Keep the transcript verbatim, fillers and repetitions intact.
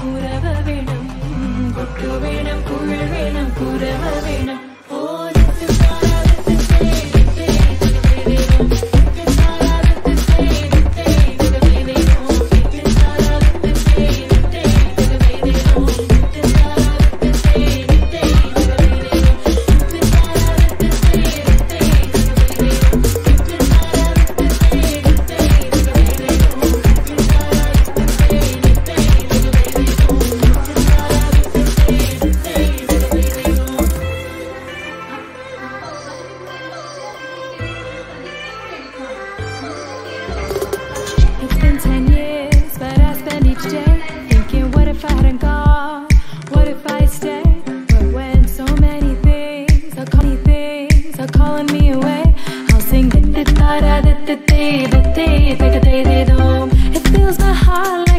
kurava venam, kuttu venam, kul venam, kurava venam. Calling me away, I'll sing the da da da da da da da da da da. It fills my heart.